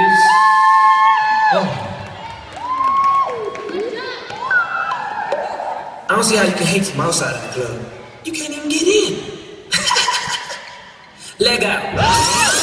ladies. Oh. I don't see how you can hate from outside of the club. You can't even get in. Leg out.